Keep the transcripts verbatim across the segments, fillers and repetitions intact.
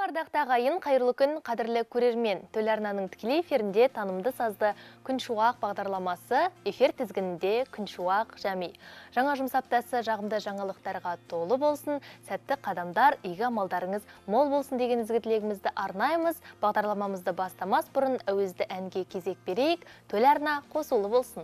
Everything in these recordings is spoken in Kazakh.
ардақты ағайын, қайырлы күн, қадірлі көрермен. Телеарнаның тікелей эфирінде танымды сазды Күншуақ бағдарламасы, эфир тізгінінде Күншуақ Жами. Жаңа жұмыс аптасы жағымды жаңалықтарға толы болсын, сәтті қадамдар, игі амалдарыңыз мол болсын деген ізгі тілегімізді арнаймыз. Бағдарламамызды бастамас бұрын әуезді әнге кезек берейік. Телеарна қосулы болсын.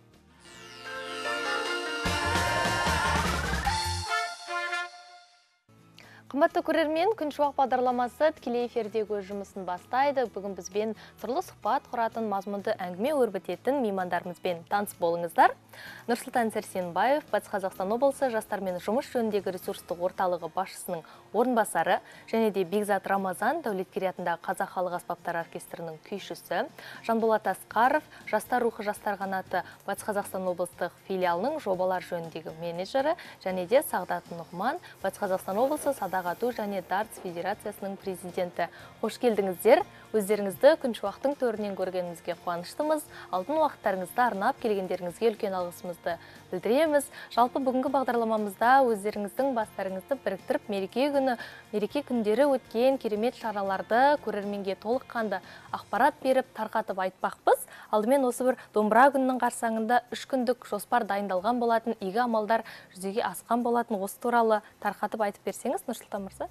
Қымбатты көрермен, Күншуақ бағдарламасы тікелей эфирдегі жұмысын бастайды. Бүгін бізбен сырлы сұхбат құратын, мазмұнды әңгіме өрбітетін меймандарымызбен таныс болыңыздар. Нұрсұлтан Сәрсенбаев, Батыс Қазақстан облысы жастармен жұмыс жөніндегі ресурстық орталығы басшысының орынбасары, және де Бекзат Рамазан, Дәулеткерей атындағы Қазақ халық аспаптар оркестрінің күйшісі, Жанболат Асқаров, Жастар рухы жастар қанаты Батыс Қазақстан облыстық филиалының жобалар жөніндегі менеджері, және де Сағдат Нұғман, Батыс Қазақстан облысы Садақ ату және дартс федерациясының президенті. Қош келдіңіздер. Өздеріңізді Күншуақтың төрінен көргенімізге қуаныштымыз. Алтын уақыттарыңызды арнап келгендеріңізге үлкен алғысымызды білдіреміз. Жалпы бүгінгі бағдарламамызда өздеріңіздің бастарыңызды біріктіріп, мереке күні, мереке күндері өткен керемет шараларды көрерменге толыққанды ақпарат беріп, тарқатып айтпақпыз. Алдымен осы бір домбыра күнінің қарсаңында үш күндік жоспар дайындалған болатын, игі амалдар жүзеге асқан болатын. Осы туралы тарқатып айтып берсеңіз, Нұрсұлтан мырза.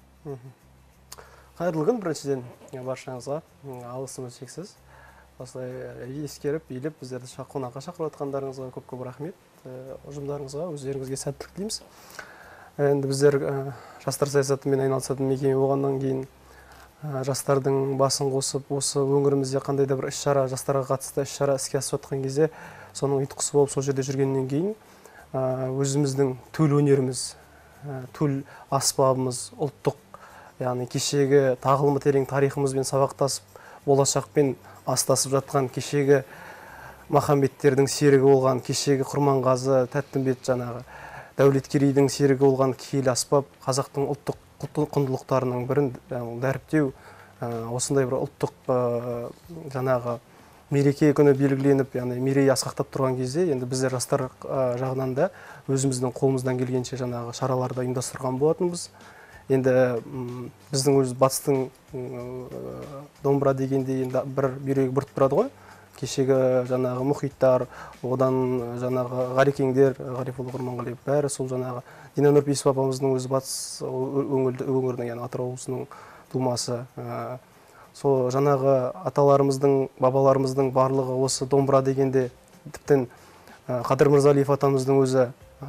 Қайырлы күн, біріншіден баршаңызға алғысымыз шексіз. Осылай ескеріп, елеп, біздерді қонаққа шақырып отқандарыңызға көп-көп рахмет. Ұжымдарыңызға, өздеріңізге сәттілік тілейміз. Енді біздер жастар саясатымен айналысатын мекеме болғаннан кейін жастардың басын қосып, осы өңірімізде қандай да бір іс-шара, жастарға қатысты іс-шара іске асып жатқан кезде, соның ұйытқысы болып сол жерде жүргеннен кейін өзіміздің төл өнеріміз, төл аспабымыз, ұлттық, яғни кешегі тағылымы терең тарихымызбен сабақтасып, болашақпен астасып жатқан кешегі Махамбеттердің серігі болған, кешегі Құрманғазы, Тәттімбет жаңағы Дәулеткерейдің серігі болған киелі аспап, қазақтың ұлттық құндылықтарының бірін дәріптеу, осындай бір ұлттық жаңағы мереке күні белгіленіп, яғни мерей асқақтап тұрған кезде, енді біздер жастар жағынан да өзіміздің қолымыздан келгенше жаңағы шараларды ұйымдастырған болатынбыз. Енді біздің өз батыстың домбыра дегенде енді бір бүйрегі бұрт тұрады ғой. Кешегі жаңағы мұхиттар, одан жаңағы ғарекеңдер, Ғарифолла Құрманғалиев, бәрі сол жаңағы Дина Нұрпейісов апамыздың өзі батыс өңірдің, яғни Атырау облысының тумасы. Сол жаңағы аталарымыздың, бабаларымыздың барлығы осы домбыра дегенде, тіптен Қадыр Мырзалиев атамыздың өзі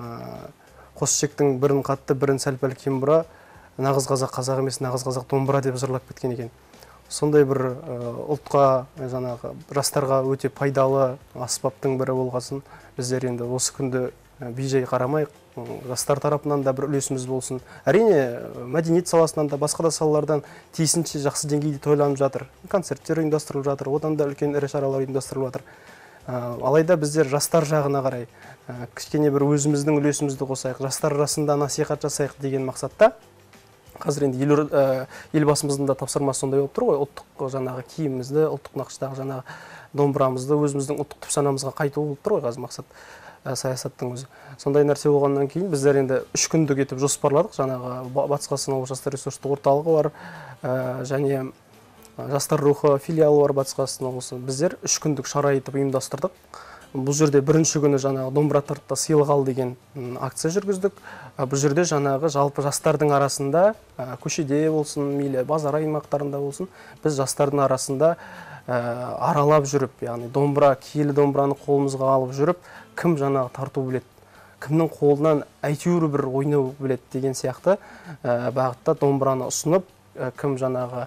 қос ішектің бірін қатты, бірін сәл-пәл кем бұра, нағыз қазақ қазақ емес, нағыз қазақ домбыра деп жырлап кеткен екен. Сондай бір ұлтқа, жаңағы жастарға өте пайдалы аспаптың бірі болғасын, біздер енді осы күнді бей-жай қарамайық, жастар тарапынан да бір үлесіміз болсын. Әрине, мәдениет саласынан да, басқа да салалардан тиісінше жақсы деңгейде тойланып жатыр. Концерттер ұйымдастырылып жатыр, одан да үлкен ірі шаралар ұйымдастырылып жатыр. Алайда біздер жастар жағына қарай кішкене бір өзіміздің үлесімізді қосайық, жастар арасында насихат жасайық деген мақсатта. Қазір енді елбасымыздың да тапсырмасы сондай болып тұр ғой, ұлттық жаңағы киімімізді, ұлттық нақыштағы жаңағы домбырамызды өзіміздің ұлттық түпсанамызға қайту болып тұр ғой қазір мақсат саясаттың өзі. Сондай нәрсе болғаннан кейін біздер енді үш күндік етіп жоспарладық. Жаңағы Батыс Қазақстан облысы жастар ресурстық орталығы бар, және жастар рухы филиалы бар Батыс Қазақстан облысы. Біздер үш күндік шара етіп ұйымдастырдық. Бұл жерде бірінші күні жаңағы домбыра тартта сыйлық ал деген акция жүргіздік. Бұл жерде жаңағы жалпы жастардың арасында, көшеде болсын, мейлі базар аймақтарында болсын, біз жастардың арасында аралап жүріп, яғни домбыра, киелі домбыраны қолымызға алып жүріп, кім жаңағы тарту білет, кімнің қолынан әйтеуір бір ойнау білет деген сияқты бағытта домбыраны ұсынып, кім жаңағы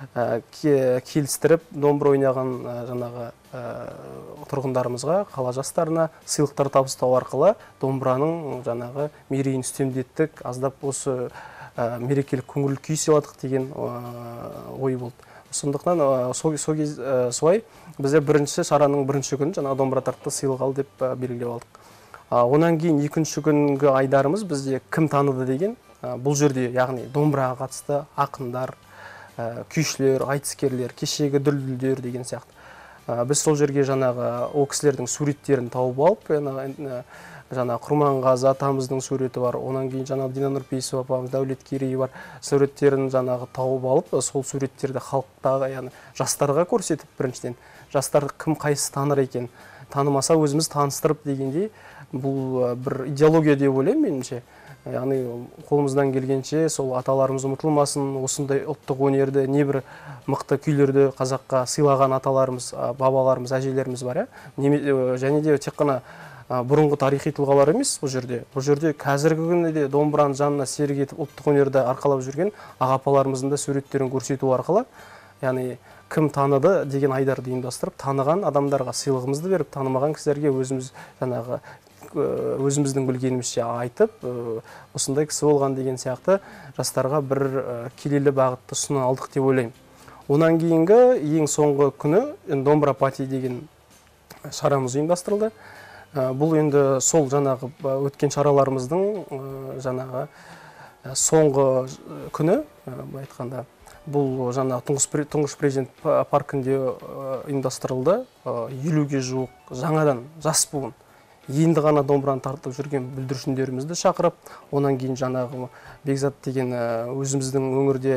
келістіріп, домбыра ойнаған жаңағы тұрғындарымызға, қала жастарына сыйлықтар табыстау арқылы домбыраның жаңағы мерейін үстемдеттік, аздап осы мерекелік көңіл күй сыйладық деген ой болды. Сондықтан солай бізде бірінші шараның бірінші күні жаңағы домбыра тартты сыйлық ал деп белгілеп алдық. Онан кейін екінші күнгі айдарымыз бізде кім таныды деген, бұл жерде яғни домбыраға қатысты ақындар, күйшілер, айтыскерлер, кешегі дүлдүлдер деген сияқты. Біз сол жерге жаңағы о кісілердің суреттерін тауып алып, жаңа Құрманғазы атамыздың суреті бар, онан кейін жаңағы Дина Нұрпейісова апамыз, Дәулет Керей бар, суреттерін жаңағы тауып алып, сол суреттерді халықтағы, яғни жастарға көрсетіп, біріншіден жастар кім қайсысы таныр екен, танымаса өзіміз таныстырып дегендей, бұл бір идеология деп ойлаймын меніңше. Яғни қолымыздан келгенше сол аталарымыз ұмытылмасын, осындай ұлттық өнерді, небір мықты күйлерді қазаққа сыйлаған аталарымыз, бабаларымыз, әжелеріміз бар, және де тек қана бұрынғы тарихи тұлғалар емес бұл жерде. Бұл жерде қазіргі күнде домбыраның жанына серік етіп ұлттық өнерді арқалап жүрген ағапаларымыздың да суреттерін көрсету арқылы, яғни кім таныды деген айдарды ұйымдастырып, таныған адамдарға сыйлығымызды беріп, танымаған кісілерге өзіміз жаңағы өзіміздің білгенімізше айтып, осындай кісі болған деген сияқты жастарға бір келелі бағытты ұсына алдық деп ойлаймын. Онан кейінгі ең соңғы күні домбыра пати деген шарамыз ұйымдастырылды. Бұл енді сол жаңағы өткен шараларымыздың жаңағы соңғы күні, айтқанда, бұл жаңа тұңғыш президент паркінде ұйымдастырылды. елуге жуық жаңадан жас буын енді ғана домбыраны тартып жүрген бүлдіршіндерімізді шақырып, онан кейін жаңағы Бекзат деген өзіміздің өңірде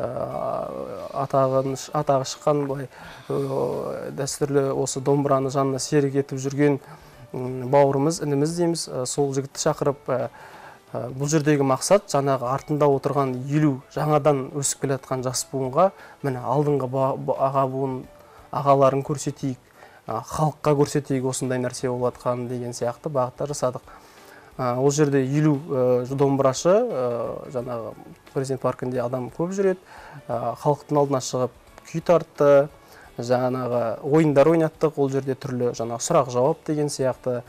атағы шыққан дәстүрлі осы домбыраны жанына серік етіп жүрген бауырымыз, ініміз дейміз, сол жігітті шақырып, бұл жердегі мақсат жаңағы артында отырған елу жаңадан өсіп келе жатқан жас буынға, міне алдыңғы аға буын ағаларын көрсетейік, халыққа көрсетейік осындай нәрсе болып жатқанын деген сияқты бағытта жасадық. Ол жерде елу домбырашы, жаңағы президент паркінде адам көп жүреді, халықтың алдына шығып күй тартты, жаңағы ойындар ойнаттық, ол жерде түрлі жаңағы сұрақ жауап деген сияқты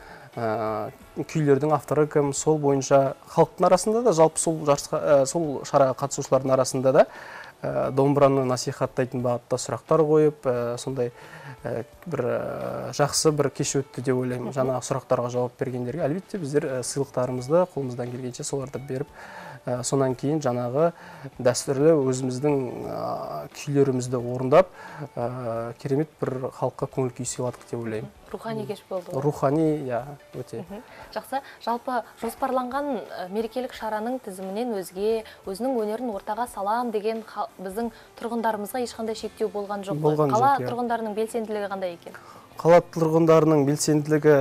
күйлердің авторы кім, сол бойынша халықтың арасында да, жалпы сол сол шараға қатысушылардың арасында да домбыраны насихаттайтын бағытта сұрақтар қойып, сондай бір жақсы бір кеш өтті деп ойлаймын. Жаңағы сұрақтарға жауап бергендерге әлбетте біздер сыйлықтарымызды қолымыздан келгенше соларды беріп, сонан кейін жаңағы дәстүрлі өзіміздің күйлерімізді орындап, керемет бір халыққа көңіл күй сыйладық деп ойлаймын. Рухани кеш болды. Рухани, я, өте. Жақсы, жалпы жоспарланған мерекелік шараның тізімінен өзге, өзінің өнерін ортаға салам деген біздің тұрғындарымызға ешқандай шектеу болған жоқ. Қала тұрғындарының белсенділігі қандай екен? Қала тұрғындарының белсенділігі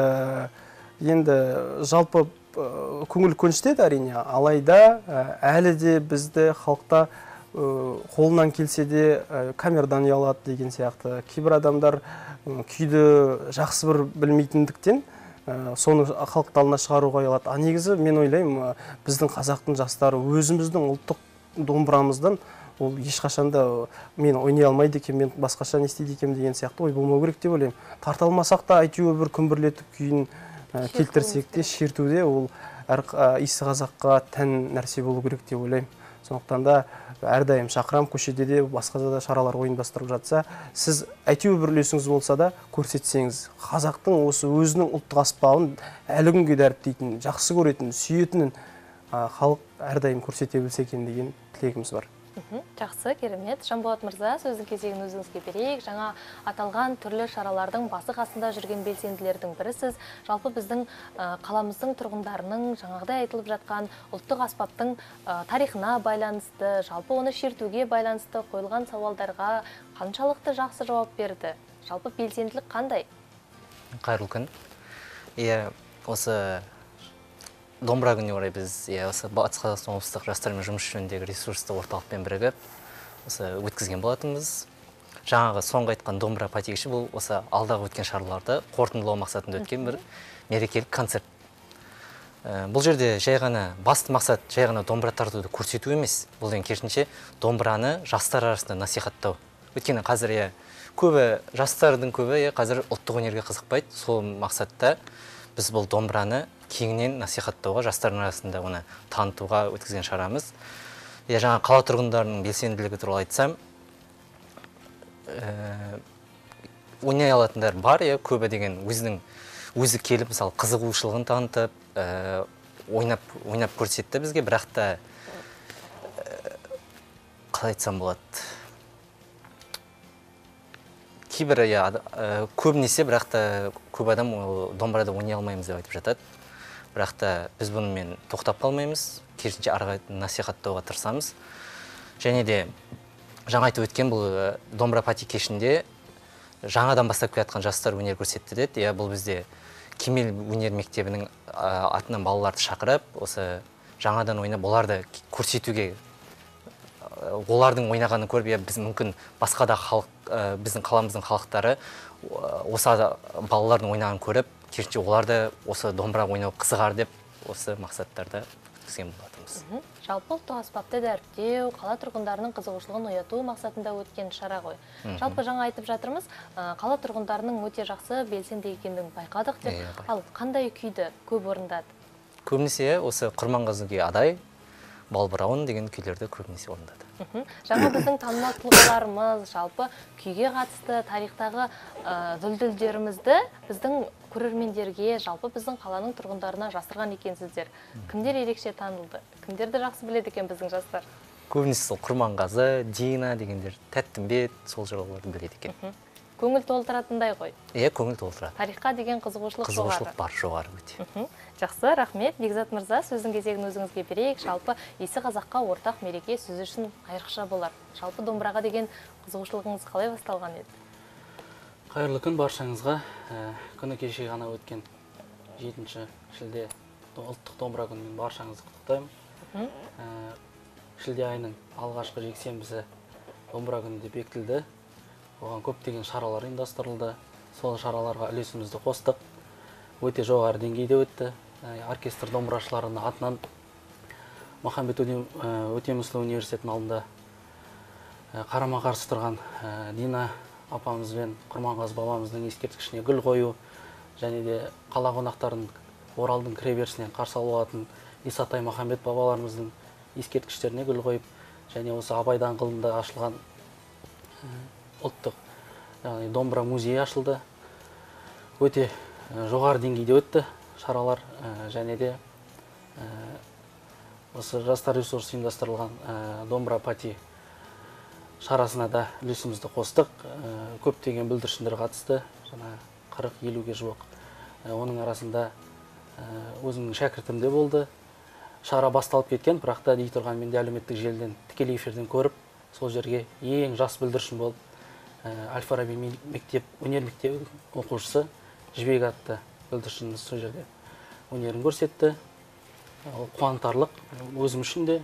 енді жалпы көңіл көншітеді әрине, алайда әлі де бізді халықта қолынан келсе де камерадан ұялады деген сияқты. Кейбір адамдар күйді жақсы бір білмейтіндіктен соны халықтың алдына шығаруға ұялады. А негізі мен ойлаймын, біздің қазақтың жастары өзіміздің ұлттық домбырамыздан ол ешқашанда мен ойнай алмайды екен, мен басқаша не істейді екен деген сияқты ой болмау керек деп ойлаймын. Тарта алмасақ та әйтеуір бір күмбірлетіп күйін келтірсек те, шертуде ол әр иісі қазаққа тән нәрсе болу керек деп ойлаймын. Сондықтан да әрдайым шақырам, көшеде де басқа да шаралар ұйымдастырып жатса, сіз әйтеуір бір үлесіңіз болса да көрсетсеңіз, қазақтың осы өзінің ұлттық аспабын әлі күнге дәріптейтін, жақсы көретін, сүйетінін халық әрдайым көрсете білсе екен деген тілегіміз бар. Жақсы, керемет. Жанболат мырза, сөздің кезегін өзіңізге берейік. Жаңа аталған түрлі шаралардың басы қасында жүрген белсенділердің бірісіз. Жалпы біздің қаламыздың тұрғындарының жаңағыдай айтылып жатқан ұлттық аспаптың тарихына байланысты, жалпы оны шертуге байланысты қойылған сауалдарға қаншалықты жақсы жауап берді? Жалпы белсенділік қандай? Қайырлы күн. Иә, осы домбыра күніне орай біз осы Батыс Қазақстан облыстық жастармен жұмыс жөніндегі ресурсты орталықпен бірігіп осы өткізген болатынбыз. Жаңағы соңғы айтқан домбыра пати кеші бұл осы алдағы өткен шараларды қорытындылау мақсатында өткен бір мерекелік концерт. Бұл жерде жай ғана басты мақсат жай ғана домбыра тартуды көрсету емес, бұл деген керісінше домбыраны жастар арасында насихаттау. Өйткені қазір иә көбі жастардың көбі қазір ұлттық өнерге қызықпайды. Сол мақсатта біз бұл домбыраны кеңінен насихаттауға, жастардың арасында оны танытуға өткізген шарамыз. Я жаңа қала тұрғындарының белсенділігі туралы айтсам, ойнай алатындар бар, көбі деген өзінің өзі келіп, мысалы, қызығушылығын танытып, ойнап ойнап көрсетті бізге, бірақ та қалай айтсам болады. Кейбір көбінесе, бірақ та көп адам домбырада ойнай алмаймыз деп айтып жатады. бірақ та біз бұнымен тоқтап қалмаймыз, керісінше ары қарай насихаттауға тырысамыз. Және де жаңа айтып өткен бұл домбыра пати кешінде жаңадан бастап келе жатқан жастар өнер көрсетті деді. Иә, бұл бізде Кемел өнер мектебінің атынан балаларды шақырып, осы жаңадан ойнап, оларды көрсетуге, олардың ойнағанын көріп, біз мүмкін басқа да халық, біздің қаламыздың халықтары осы балалардың ойнағанын көріп, керісінше оларды осы домбыра ойнау қызығар деп осы мақсаттарда өткізген болатынбыз. Жалпы ұлттық аспапты дәріптеу, қала тұрғындарының қызығушылығын ояту мақсатында өткен шара ғой. Жалпы жаңа айтып жатырмыз, қала тұрғындарының өте жақсы белсенді екендігін байқадық деп. Ал қандай күйді көп орындады? Көбінесе осы Құрманғазыге адай, Балбырауын деген күйлерді көбінесе орындады. Жаңа біздің танымал тұлғаларымыз жалпы күйге қатысты тарихтағы дүлдүлдерімізді біздің көрермендерге, жалпы біздің қаланың тұрғындарына жасырған екенсіздер. Кімдер ерекше танылды? Кімдерді жақсы біледі екен біздің жастар? Көбінесе сол Құрманғазы, Дина дегендер, Тәттімбет, сол жырауларды біледі екен. Көңіл толтыратындай ғой. Иә, көңіл толтырады. Тарихқа деген қызығушылық жоғары. Қызығушылық бар, жоғары өте. Жақсы, рахмет. Бекзат мырза, сөздің кезегін өзіңізге берейік. Жалпы есі қазаққа ортақ мереке сіз үшін айрықша болар. Жалпы домбыраға деген қызығушылығыңыз қалай басталған еді? Қайырлы күн баршаңызға. Күні кеше ғана өткен жетінші шілде ұлттық домбыра күнімен баршаңызды құттықтаймын. Шілде айының алғашқы жексенбісі домбыра күнінде бекітілді. Оған көптеген шаралар ұйымдастырылды. Сол шараларға үлесімізді қостық. Өте жоғары деңгейде өтті. Оркестр домбырашыларының атынан Махамбет Өтемісұлы университетінің алдында қарама-қарсы тұрған Дина апамыз бен Құрманғазы бабамыздың ескерткішіне гүл қою, және де қала қонақтарын Оралдың кіреберісінен қарсы алатын Исатай Махамбет бабаларымыздың ескерткіштеріне гүл қойып, және осы Абай даңғылында ашылған ұлттық домбыра музейі ашылды. Өте жоғары деңгейде өтті шаралар, және де осы жастар ресурсы ұйымдастырылған домбыра пати шарасына да үлесімізді қостық. Көптеген бүлдіршіндер қатысты, жаңа қырық елуге жуық. Оның арасында өзімнің шәкіртім де болды. Шара басталып кеткен, бірақ та дей тұрған менде әлеуметтік желіден тікелей эфирден көріп, сол жерге ең жас бүлдіршін болып, Әл-Фараби мектеп, өнер мектебі оқушысы Жібек атты бүлдіршініміз сол жерде өнерін көрсетті. Қуантарлық өзім үшін де,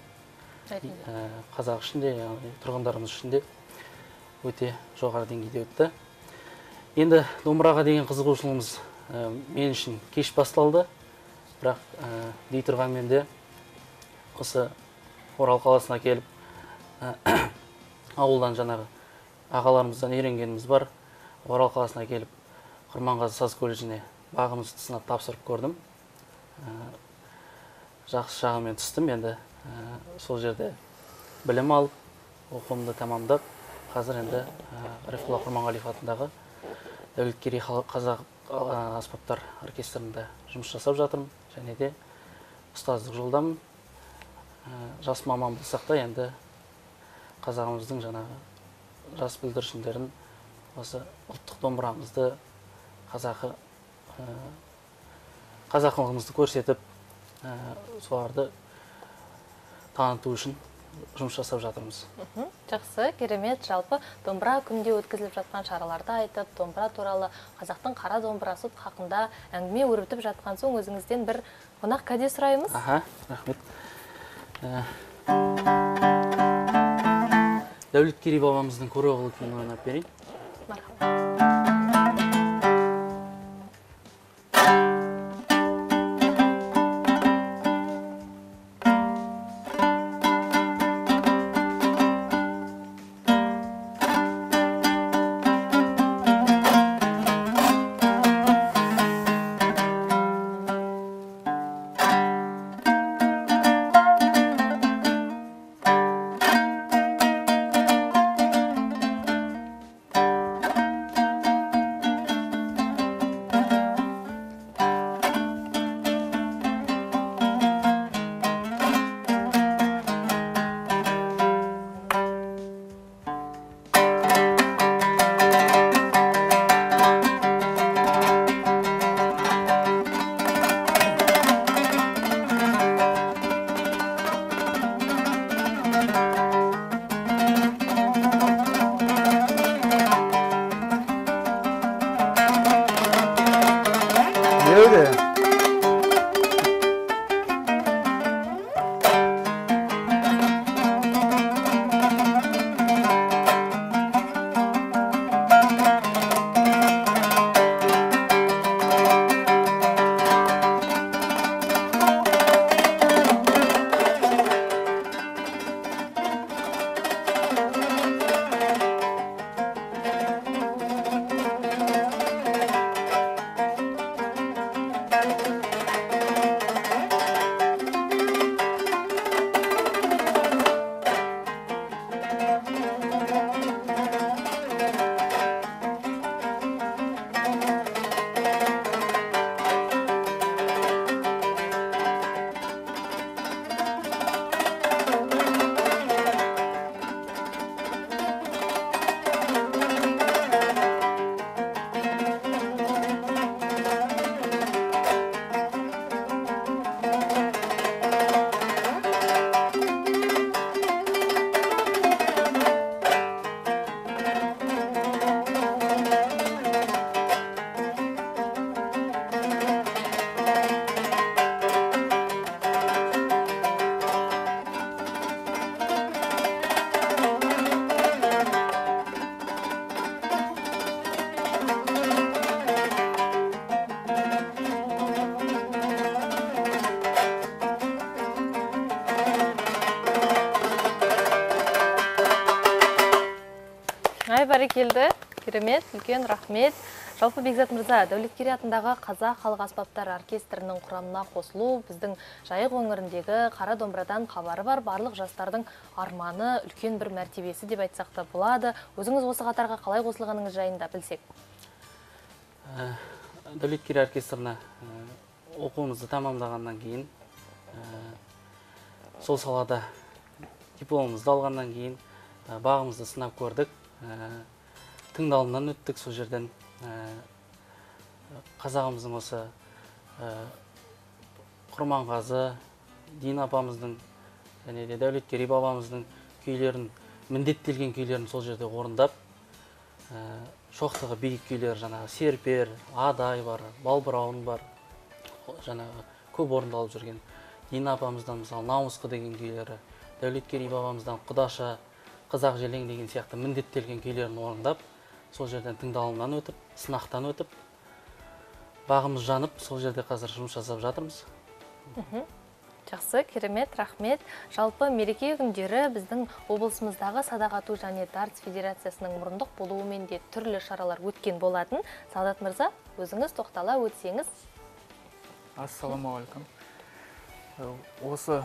қазақ үшін де, тұрғындарымыз үшін де өте жоғары деңгейде өтті. Енді домбыраға деген қызығушылығымыз мен үшін кеш басталды, бірақ дей тұрғанмен де осы Орал қаласына келіп, ауылдан жаңағы ағаларымыздан үйренгеніміз бар. Орал қаласына келіп, Құрманғазы саз колледжіне бағымызды сынап тапсырып көрдім. Жақсы жағымен түстім. Енді сол жерде білім алып, оқуымды тамамдап, қазір енді Рифқұлы Құрманғалиев атындағы Дәулеткерей қазақ аспаптар оркестрінде жұмыс жасап жатырмын, және де ұстаздық жолдамын. Жас маман болсақ та, енді қазағымыздың жаңағы жас бүлдіршіндерін осы ұлттық домбырамызды, қазақы қазақылығымызды көрсетіп, соларды таныту үшін жұмыс жасап жатырмыз. Жақсы, керемет. Жалпы домбыра күнде өткізіліп жатқан шараларды айтып, домбыра туралы, қазақтың қара домбырасы хақында әңгіме өрбітіп жатқан соң, өзіңізден бір қонақ кәде сұраймыз. Аха, рахмет. Дәулеткерей бабамыздың көроғылы күйін ойнап берейін. Мархабат. бәрекелді, керемет, үлкен рахмет. Жалпы Бекзат мырза, Дәулеткерей атындағы Қазақ халық аспаптар оркестрінің құрамына қосылу біздің Жайық өңіріндегі қара домбырадан хабары бар барлық жастардың арманы, үлкен бір мәртебесі деп айтсақ та болады. Өзіңіз осы қатарға қалай қосылғаныңыз жайында білсек? Дәулеткерей оркестріне оқуымызды тамамдағаннан кейін, сол салада дипломымызды алғаннан кейін бағымызды сынап көрдік. Тыңдалымнан өттік сол жерден. Қазағымыздың осы Құрманғазы, Дина апамыздың және де Дәулеткерей бабамыздың күйлерін, міндеттелген күйлерін сол жерде орындап, шоқтығы биік күйлер, жаңағы Серпер, Адай бар, Балбырауын бар, жаңағы көп орындалып жүрген. Дина апамыздан мысалы Намысқы деген күйлері, Дәулеткерей бабамыздан Құдаша, Қазақ желең деген сияқты міндеттелген күйлерін орындап, сол жерден тыңдалымнан өтіп, сынақтан өтіп, бағымыз жанып, сол жерде қазір жұмыс жасап жатырмыз. Жақсы, керемет, рахмет. Жалпы мереке күндері біздің облысымыздағы Садақ ату және дартс федерациясының мұрындық болуымен де түрлі шаралар өткен болатын. Сағдат мырза, өзіңіз тоқтала өтсеңіз. Ассаламуалейкум. Осы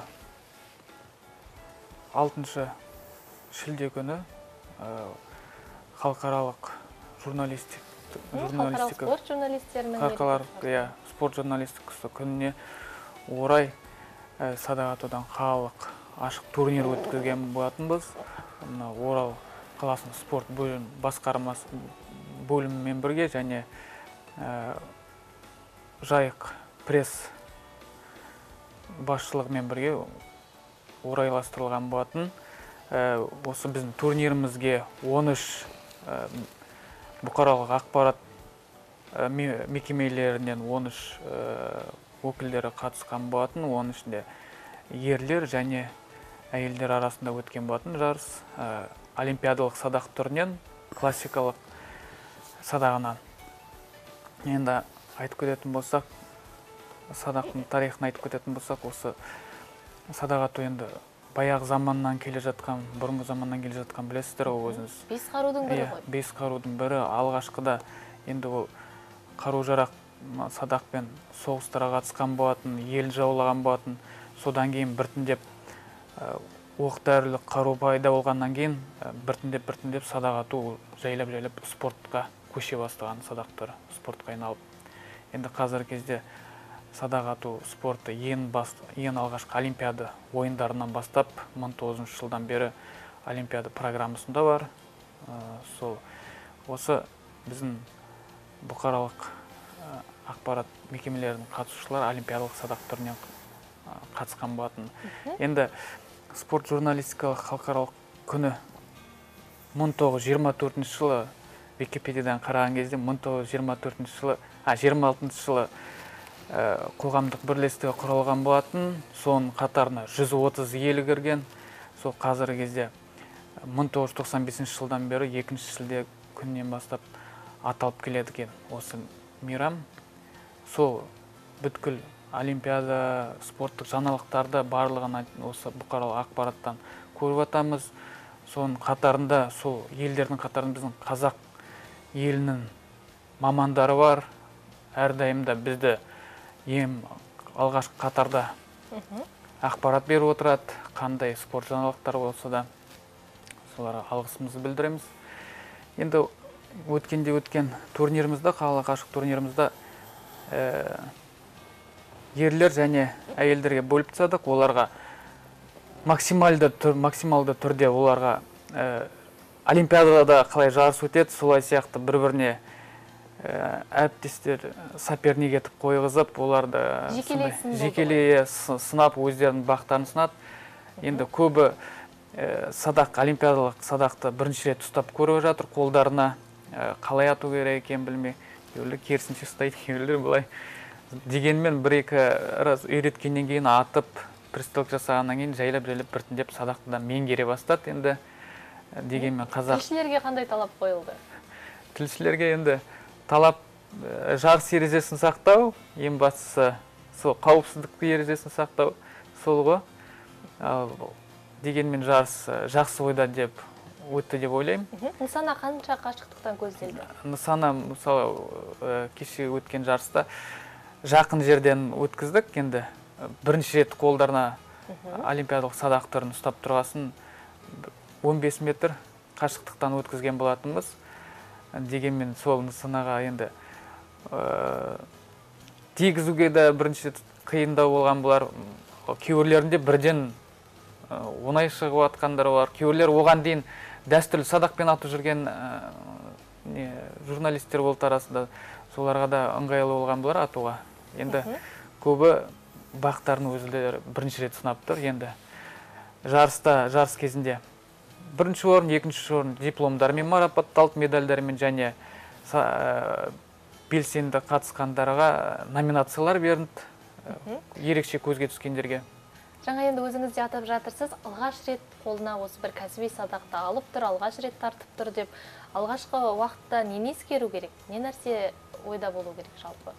алтыншы шілде күні халықаралық журналистика спорт журналистерінің халықаралық спорт журналистикасы күніне орай Садақ атудан қалалық ашық турнир өткізген болатынбыз. Орал қаласының спорт бөлім басқармасы бөлімімен бірге және Жайық пресс басшылығымен бірге орайластырылған болатын. Осы біздің турнирімізге он үш бұқаралық ақпарат мекемелерінен он үш өкілдері қатысқан болатын. Оның ішінде ерлер және әйелдер арасында өткен болатын жарыс. Олимпиадалық садақ түрінен классикалық садағынан. Енді айтып кететін болсақ, садақтың тарихын айтып кететін болсақ, осы садақ ату енді баяғы заманнан келе жатқан, бұрынғы заманнан келе жатқан білесіздер ғой өзіңіз. Бес қарудың бірі ғой. Бес қарудың бірі. Алғашқыда енді ол қару-жарақ садақпен соғыстарға қатысқан болатын, ел жаулаған болатын. Содан кейін біртіндеп оқ-дәрілік қару пайда болғаннан кейін біртіндеп-біртіндеп садақ ату жайлап-жайлап спортқа көше бастаған садақтар, спортқа айналып. Енді қазіргі кезде садақ ату спорты ең алғашқы олимпиада ойындарынан бастап мың тоғыз жүзінші жылдан бері олимпиада программасында бар. Сол осы біздің бұқаралық ақпарат мекемелерінің қатысушылар олимпиадалық садақ түрінен қатысқан болатын. Енді спорт журналистикалық халықаралық күні мың тоғыз жүз жиырма төртінші жылы Википедиядан қараған кезде мың тоғыз жүз жиырма төртінші жылы, а жиырма алтыншы жылы қоғамдық бірлестігі құрылған болатын. Соның қатарына жүз отыз елі кірген. Сол қазіргі кезде мың тоғыз жүз тоқсан бесінші жылдан бері екінші шілде күнінен бастап аталып келеді екен осы мейрам. Сол бүткіл олимпиада спорттық жаңалықтарды барлығын осы бұқаралық ақпараттан көріп атамыз. Соның қатарында, сол елдердің қатарында біздің қазақ елінің мамандары бар. Әрдайымда бізді ең алғашқы қатарда ақпарат беріп отырады. Қандай спорт жаңалықтар болса да соларға алғысымызды білдіреміз. Енді өткенде өткен турнирімізді, қалалық ашық турнирімізді ерлер және әйелдерге бөліп тастадық. Оларға максималды түрде оларға олимпиадада қалай жарыс өтеді, солай сияқты бір-біріне әріптестер соперник етіп қойғызып, оларды жекелей сынап, өздерінің бақтарын сынады. Енді көбі садақ, олимпиадалық садақты бірінші рет ұстап көріп жатыр, қолдарына қалай ату керек екен білмей, кейбіреулер керісінше ұстайды, кейбіреулер былай. Дегенмен бір-екі раз үйреткеннен кейін атып, пристрелка жасағаннан кейін жайлап-жайлап біртіндеп садақты да меңгере бастады. Енді дегенмен қазақ тілшілерге қандай талап қойылды? Тілшілерге енді талап жарыс ережесін сақтау, ең бастысы сол қауіпсіздік ережесін сақтау сол ғой. Дегенмен жарыс жақсы ойда деп өтті деп ойлаймын. Нысана қанша қашықтықтан көзделді? Нысана, мысалы, кеше өткен жарыста жақын жерден өткіздік, енді бірінші рет қолдарына олимпиадалық садақ түрін ұстап тұрғасын он бес метр қашықтықтан өткізген болатынбыз. Дегенмен сол нысанаға енді тигізуге де бірінші қиындау болған болар. Кейбіреулерінде бірден оңай шығып атқандар бар. Кейбіреулер оған дейін дәстүрлі садақпен атып жүрген журналистер болды арасында. Соларға да ыңғайлы болған болар атуға. Енді көбі бақтарын өзілер бірінші рет сынап тұр. Енді жарыста, жарыс кезінде бірінші орын, екінші орын дипломдармен марапатталып, медальдармен және белсенді қатысқандарға номинациялар берілді. Ерекше көзге түскендерге. Жаңа енді өзіңіз де атап жатырсыз, алғаш рет қолына осы бір кәсіби садақты алып тұр, алғаш рет тартып тұр деп, алғашқы уақытта нені ескеру керек? Не нәрсе ойда болу керек жалпы?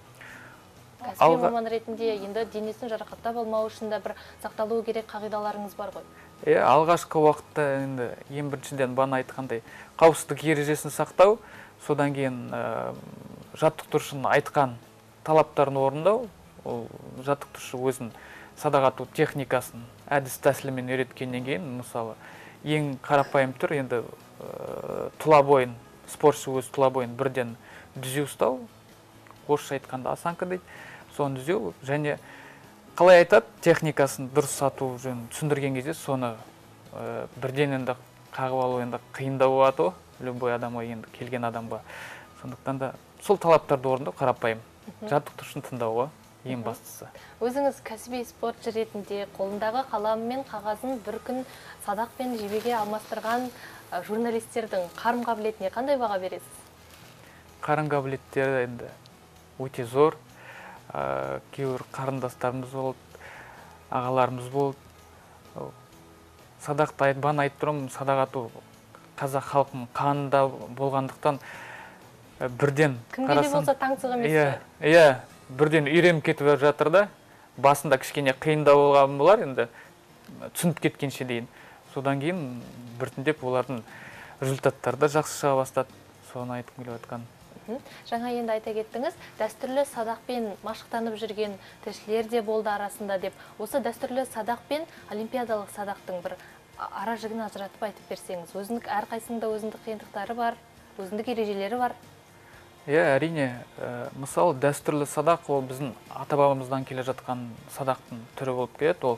Кәсіби маман ретінде енді денесін жарақаттап алмау үшін де бір сақталу керек қағидаларыңыз бар ғой? Е, алғашқы уақытта енді ең біріншіден бана айтқандай қауіпсіздік ережесін сақтау, содан кейін жаттықтырушының айтқан талаптарын орындау, ол жаттықтырушы өзін садақ ату техникасын әдіс тәсілімен үйреткеннен кейін, мысалы, ең қарапайым түр енді тұла бойын, спортшы өз тұла бойын бірден дүзе ұстау, орысша айтқанда осанка дейді, соны дүзеу, және қалай айтады, техникасын дұрыс ату жөнін түсіндірген кезде соны бірден енді қағып алу енді қиындау ату, любой адамға енді келген адамға. Сондықтан да сол талаптарды орындау қарапайым, жаттықтырушыны тыңдауға ең бастысы. Өзіңіз кәсіби спортшы ретінде қолындағы қалам мен қағазын бір күн садақ пен жебеге алмастырған журналистердің қарым қабілетіне қандай баға бересіз? Қарым қабілеттері енді өте зор. Кейбір қарындастарымыз болды, ағаларымыз болды. Садақты бана айтып тұрмын, садақ ату қазақ халқының қанында болғандықтан бірден кімге де болса таңсық емес. Иә, иә. Бірден үйреніп кетіп жатыр да, басында кішкене қиындау болған болар, енді түсініп кеткенше дейін. Содан кейін біртіндеп олардың результаттары да жақсы шыға бастады, соны айтқым келіп жатқан. Жаңа енді айта кеттіңіз, дәстүрлі садақпен машықтанып жүрген тілшілер де болды арасында деп. Осы дәстүрлі садақ пен олимпиадалық садақтың бір ара жігін ажыратып айтып берсеңіз, өзіндік әрқайсында өзіндік қиындықтары бар, өзіндік ережелері бар. Иә, әрине, мысалы дәстүрлі садақ ол біздің ата-бабамыздан келе жатқан садақтың түрі болып келеді.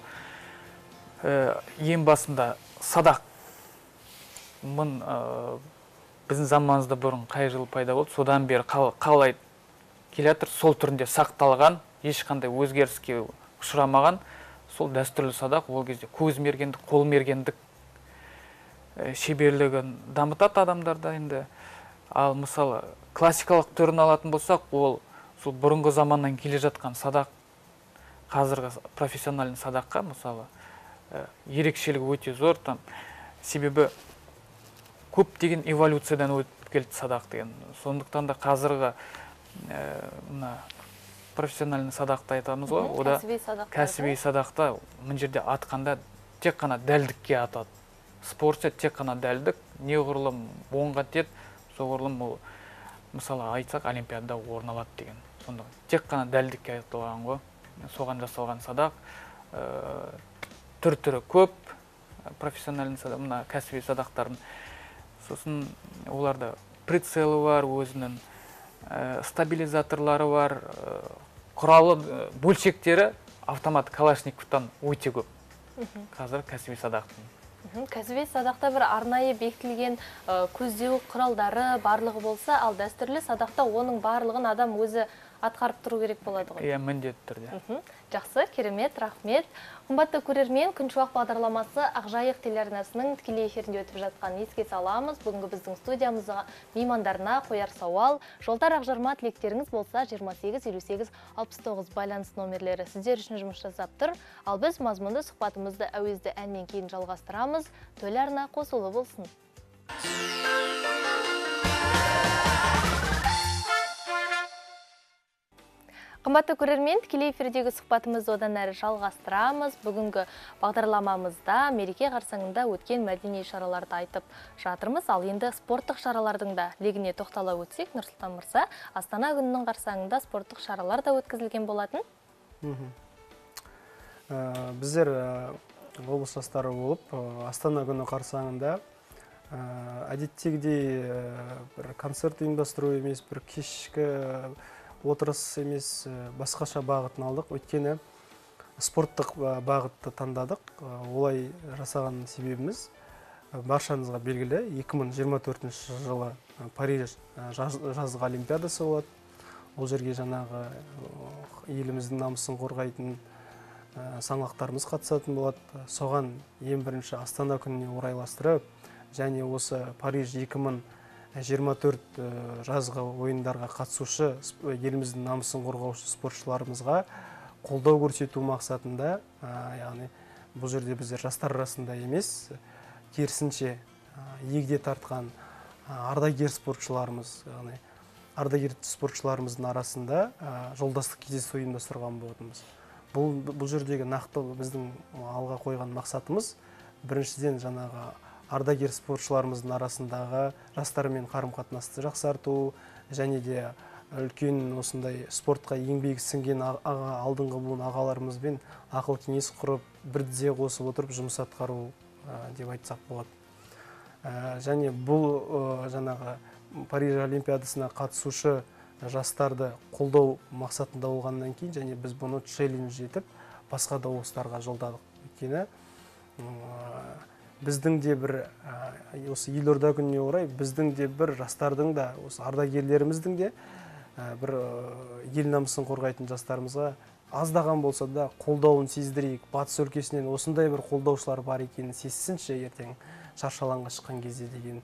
Ол ең басында садақ мың біздің заманымызда бұрын қай жылы пайда болды, содан бері қалай келе жатыр, сол түрінде сақталған, ешқандай өзгеріске ұшырамаған сол дәстүрлі садақ ол кезде көз мергендік, қол мергендік шеберлігін дамытады адамдарда енді. Ал мысалы классикалық түрін алатын болсақ, ол сол бұрынғы заманнан келе жатқан садақ қазіргі профессиональный садаққа мысалы ерекшелігі өте зор. Себебі көптеген эволюциядан өтіп келді садақ деген. Сондықтан да қазіргі профессиональный садақты айтамыз ғой, ода кәсіби садақта мына жерде атқанда тек қана дәлдікке атады. Спортшы тек қана дәлдік, неғұрлым оңға тиеді, соғұрлым ол мысалы айтсақ олимпиадада орын алады деген. Сонда тек қана дәлдікке айтылған ғой. Соған жасалған садақ түр-түрі көп, профессиональный садақ, мына кәсіби садақтардың. Сосын оларда прицелы бар, өзінің стабилизаторлары бар, құралы бөлшектері автомат калашниковтан өте көп. Қазір кәсіби садақтың. Кәсіби садақта бір арнайы бекітілген көздеу құралдары барлығы болса, ал дәстүрлі садақта оның барлығын адам өзі атқарып тұру керек болады ғой. Иә, міндетті түрде. Жақсы, керемет, рахмет. Қымбатты көрермен, Күншуақ бағдарламасы Ақжайық телеарнасының тікелей эфирінде өтіп жатқанын еске саламыз. Бүгінгі біздің студиямызға меймандарына қояр сауал, жолдар ақжарма тілектеріңіз болса жиырма сегіз елу сегіз алпыс тоғыз байланыс номерлері сіздер үшін жұмыс жасап тұр. Ал біз мазмұнды сұхбатымызды әуезді әннен кейін жалғастырамыз. Телеарна қосулы болсын. Қымбатты көрермен, тікелей эфирдегі сұхбатымызды одан әрі жалғастырамыз. Бүгінгі бағдарламамызда мереке қарсаңында өткен мәдени шараларды айтып жатырмыз. Ал енді спорттық шаралардың да легіне тоқтала өтсек, Нұрсұлтан мырза, Астана күнінің қарсаңында спорттық шаралар да өткізілген болатын. Біздер облыс жастары болып, Астана күні қарсаңында әдеттегідей бір концерт ұйымдастыру емес, бір кешкі отырыс емес, басқаша бағытын алдық. Өйткені спорттық бағытты таңдадық. Олай жасаған себебіміз баршаңызға белгілі, екі мың жиырма төртінші жылы Париж жазғы олимпиадасы болады. Ол жерге жаңағы еліміздің намысын қорғайтын саңлақтарымыз қатысатын болады. Соған ең бірінші Астана күніне орайластырып, және осы Париж екі мың жиырма төрт жазғы ойындарға қатысушы еліміздің намысын қорғаушы спортшыларымызға қолдау көрсету мақсатында, яғни бұл жерде біздер жастар арасында емес, керісінше егде тартқан ардагер спортшыларымыз, яғни ардагер спортшыларымыздың арасында жолдастық кездесу ұйымдастырған болатынбыз. Бұл бұл жердегі нақты біздің алға қойған мақсатымыз біріншіден жаңағы ардагер спортшыларымыздың арасындағы жастармен қарым-қатынасты жақсарту, және де үлкен осындай спортқа еңбегі сіңген аға алдыңғы буын ағаларымызбен ақыл кеңес құрып, бір тізе қосып отырып жұмыс атқару деп айтсақ болады. Және бұл жаңағы Париж олимпиадасына қатысушы жастарды қолдау мақсатында болғаннан кейін, және біз бұны челлендж етіп басқа да облыстарға жолдадық. Өйткені біздің де бір, осы елорда күніне орай, біздің де бір жастардың да, осы ардагерлеріміздің де бір ел намысын қорғайтын жастарымызға аздаған болса да қолдауын сездірейік. Батыс өлкесінен осындай бір қолдаушылар бар екенін сезсінші ертең шаршалаңға шыққан кезде деген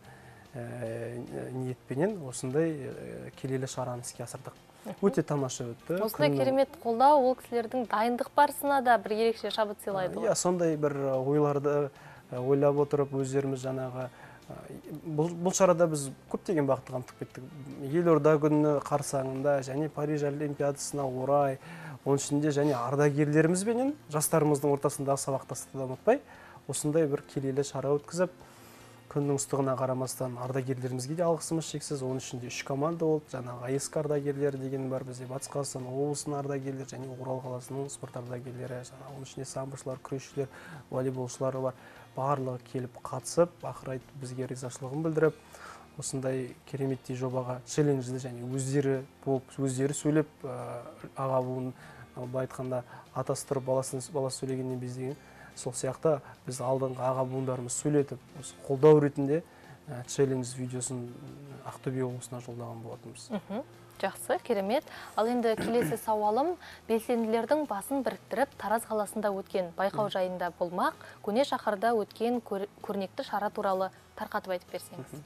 ниетпенен осындай келелі шараны іске асырдық. Өте тамаша өтті. Осындай керемет қолдау ол кісілердің дайындық барысына да бір ерекше шабыт сыйлайды. Иә, сондай бір ойларды ойлап отырып, өздеріміз жаңағы бұл шарада біз көптеген бағытты қамтып кеттік. Елорда күні қарсаңында және Париж олимпиадасына орай, оның ішінде және ардагерлерімізбенен жастарымыздың ортасындағы сабақтастықты да ұмытпай, осындай бір келелі шара өткізіп, күннің ыстығына қарамастан ардагерлерімізге де алғысымыз шексіз. Оның ішінде үш команда болды. Жаңағы АЭСК ардагерлері деген бар бізде, Батыс Қазақстан облысының ардагерлері және Орал қаласының спорт ардагерлері, оның ішінде самбошылар, күресшілер, волейболшылары бар. Барлығы келіп қатысып, ақыры айтып бізге ризашылығын білдіріп, осындай кереметтей жобаға челленджді және өздері болып, өздері сөйлеп, аға буын былай айтқанда атасы тұрып баласы сөйлегеннен бездеген, сол сияқты біз алдыңғы аға буындарымыз сөйлетіп, қолдау ретінде челлендж видеосын Ақтөбе облысына жолдаған болатынбыз. Жақсы, керемет. Ал енді келесі сауалым, белсенділердің басын біріктіріп, Тараз қаласында өткен байқау жайында болмақ, көне шаһарда өткен көрнекті шара туралы тарқатып айтып берсеңіз.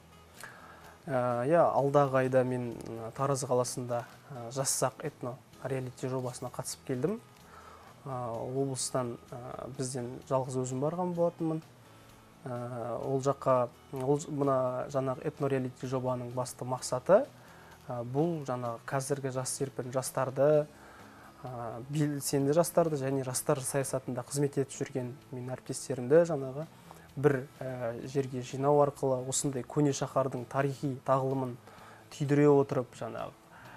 Иә, алдағы айда мен Тараз қаласында Жассақ этно реалити жобасына қатысып келдім. Облыстан бізден жалғыз өзім барған болатынмын. Ол жаққа, мына жаңағы этно реалити жобаның басты мақсаты бұл жаңағы қазіргі жас серпін жастарды, белсенді жастарды және жастар саясатында қызмет етіп жүрген мен әріптестерімді жаңағы бір жерге жинау арқылы осындай көне шаһардың тарихи тағылымын түйдіре отырып, жаңағы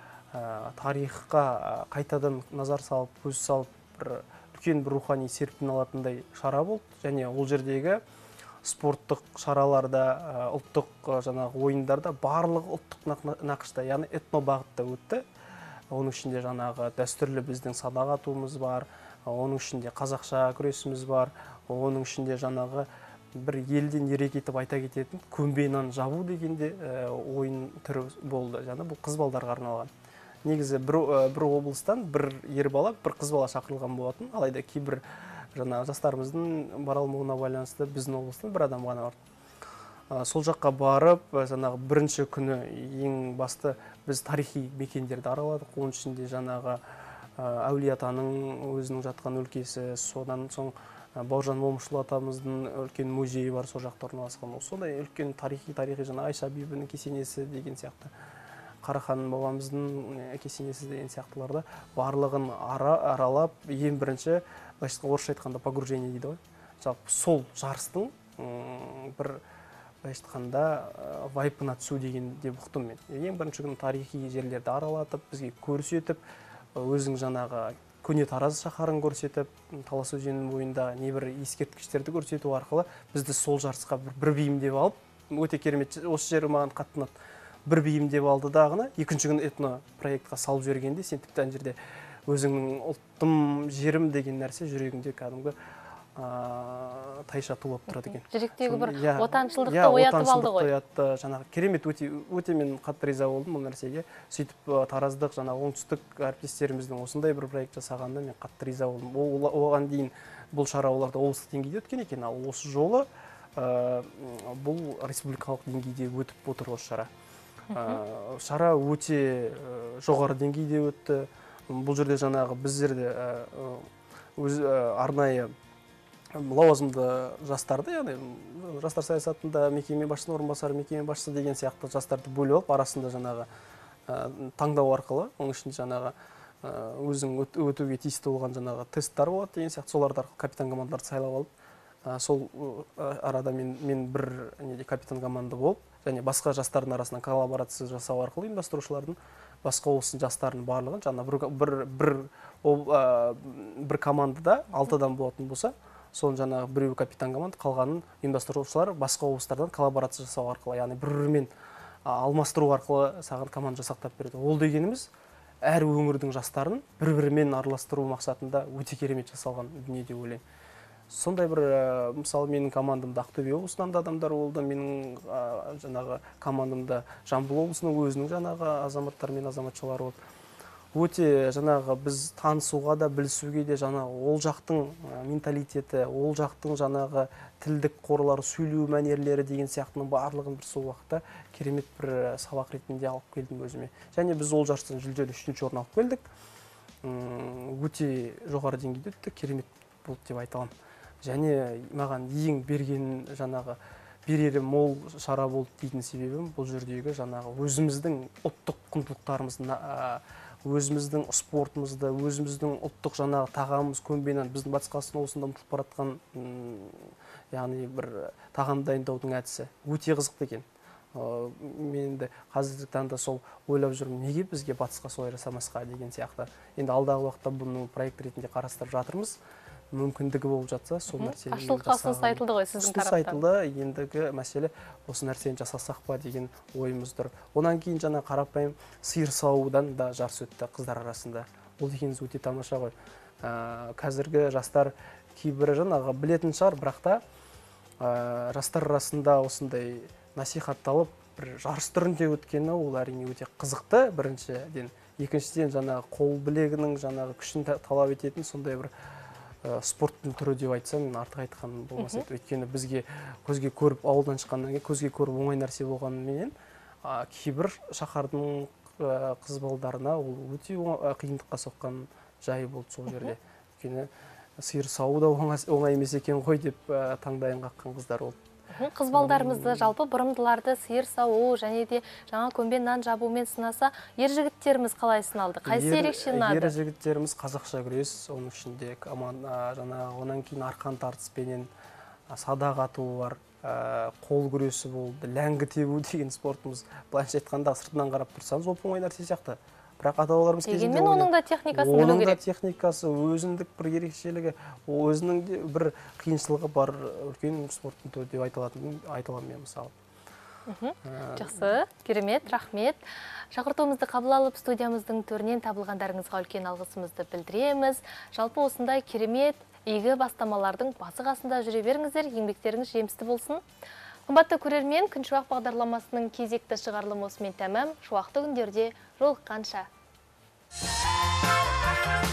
тарихқа қайтадан назар салып, көз салып, бір үлкен бір рухани серпін алатындай шара болды. Және ол жердегі спорттық шараларда, ұлттық жаңағы ойындарда барлық ұлттық нақышта, яғни этно бағытта өтті. Оның ішінде жаңағы дәстүрлі біздің садақ атуымыз бар, оның ішінде қазақша күресіміз бар, оның ішінде жаңағы бір елден ерек етіп айта кететін көмбе нан жабу дегенде ойын түрі болды. Жаңа бұл қыз балдарға арналған. Негізі бір облыстан бір ер бала, бір қыз бала шақырылған болатын, алайда кейбір жаңа жастарымыздың бара алмауына байланысты біздің облыстан бір адам ғана бар. Сол жаққа барып, жаңағы бірінші күні ең басты біз тарихи мекендерді араладық. Оның ішінде жаңағы Әулие-атаның өзінің жатқан өлкесі, содан соң Бауыржан Момышұлы атамыздың үлкен музейі бар, сол жақта орналасқан. Сондай үлкен тарихи тарихи жаңа Айша бибінің кесенесі деген сияқты Қарахан бабамыздың әкесі енесі деген сияқтыларды барлығын аралап, ең бірінші орысша айтқанда погружение дейді ғой. Жалпы сол жарыстың бір айтқанда вайпына түсу деген деп ұқтым мен. Ең бірінші күні тарихи жерлерді аралатып, бізге көрсетіп, өзің жаңағы көне Тараз шаһарын көрсетіп, Талас өзенінің бойында небір ескерткіштерді көрсету арқылы бізді сол жарысқа бір бейімдеп алып, өте керемет, осы жері маған қатты ұнады. Бір бейімдеп алды дағыны, екінші күні этно проектқа салып жібергенде, сен тіпті ана жерде өзіңнің ұлттым, жерім деген нәрсе жүрегіңде кәдімгі тайша тулап тұрады екен. Жүректегі бір отаншылдықты оятып алды ғой. Оятты, жаңағы керемет, өте мен қатты риза болдым бұл нәрсеге. Сөйтіп Тараздық, жаңағы оңтүстік әріптестеріміздің осындай бір проект жасағанына мен қатты риза болдым. Оған дейін бұл шара оларда облыстық деңгейде өткен екен, ал осы жолы бұл республикалық деңгейде өтіп отыр осы шара. Шара өте жоғары деңгейде өтті. Бұл жерде жаңағы біздерде өз арнайы лауазымды жастарды, яғни жастар саясатында мекеме басшысының орынбасары, мекеме басшысы деген сияқты жастарды бөліп алып, арасында жаңағы таңдау арқылы, оның ішінде жаңағы өзің өтуге тиісті болған жаңағы тесттер болады деген сияқты, соларды арқылы капитан командаларды сайлап алып, сол арада мен бір капитан команда болып, және басқа жастардың арасынан коллаборация жасау арқылы ұйымдастырушылардың басқа облыстың жастарының барлығын, жаңа бір командада алтыдан болатын болса, соның жаңағы біреу капитан команда, қалғанын ұйымдастырушылар басқа облыстардан коллаборация жасау арқылы, яғни бір-бірімен алмастыру арқылы саған команда жасақтап береді. Ол дегеніміз әр өңірдің жастарын бір-бірімен араластыру мақсатында өте керемет жасалған дүние деп ойлаймын. Сондай бір, мысалы, менің командамда Ақтөбе облысынан да адамдар болды, менің жаңағы командамда Жамбыл облысының өзінің жаңағы азаматтар мен азаматшалары болды. Өте жаңағы біз танысуға да, білісуге де жаңағы ол жақтың менталитеті, ол жақтың жаңағы тілдік қорлары, сөйлеу мәнерлері деген сияқтының барлығын бір сол уақытта керемет бір сабақ ретінде алып келдім өзіме. Және біз ол жарыстан жүлделі үшінші орын алып келдік. Өте жоғары деңгейде өтті, керемет болды деп айта аламын. Және маған ең берген жаңағы берері мол шара болды дейтін себебім бұл жердегі жаңағы өзіміздің ұлттық құндылықтарымыздың, өзіміздің спортымызды, өзіміздің ұлттық жаңағы тағамымыз, көмбенен біздің Батыс Қазақстан облысында ұмытылып баратқан, яғни бір тағам дайындаудың әдісі өте қызықты екен. Мен де қазіргі таңда сол ойлап жүрмін, неге бізге батысқа солай жасамасқа деген сияқты. Енді алдағы уақытта бұны проект ретінде қарастырып жатырмыз. Мүмкіндігі болып жатса, сол нәрсені ашылыққа ұсыныс айтылды ғой сіздің тараптан. Ұсыныс айтылды, ендігі мәселе осы нәрсені жасасақ па деген ойымыз тұр. Онан кейін жаңа қарапайым сиыр сауудан да жарыс өтті қыздар арасында. Ол дегеніңіз өте тамаша ғой. Қазіргі жастар кейбірі жаңағы білетін шығар, бірақ та жастар арасында осындай насихатталып, бір жарыс түрінде өткені ол әрине өте қызықты біріншіден. Екіншіден жаңағы қол білегінің жаңағы күшін талап ететін сондай бір спорттың түрі деп айтсам, мен артық айтқан болмас еді. Өйткені бізге көзге көріп, ауылдан шыққаннан кейін көзге көріп оңай нәрсе болғанымен, кейбір шаһардың қыз балдарына ол өте қиындыққа соққан жайы болды сол жерде. Өйткені сиыр сауу да оңай емес екен ғой деп таңдайын қаққан қыздар болды. Қыз балдарымызды жалпы бұрымдыларды сиыр сауу және де жаңа көмбен нан жабумен сынаса, ер жігіттеріміз қалай сыналды? Қайсы ерекше ұнады? Ер жігіттеріміз қазақша күрес, оның ішінде жаңа онан кейін арқан тартыспенен садақ атуы бар, қол күресі болды, ләңгі тебу деген спортымыз. Былайша айтқанда сыртынан қарап тұрсаңыз, оп оңай нәрсе сияқты. Бірақ ата-бабаларымыз кезінде дегенмен оның да техникасын білу керек. Оның да техникасы, өзіндік бір ерекшелігі, өзінің де бір қиыншылығы бар үлкен спорттың түрі деп айталамын мен мысалы. Жақсы, керемет, рахмет. Шақыртуымызды қабыл алып, студиямыздың төрінен табылғандарыңызға үлкен алғысымызды білдіреміз. Жалпы осындай керемет, игі бастамалардың басы қасында жүре беріңіздер, еңбектеріңіз жемісті болсын. Қымбатты көрермен, Күн шуақ бағдарламасының кезекті шығарылымы осымен тәмам. Шуақты күндерде жолыққанша.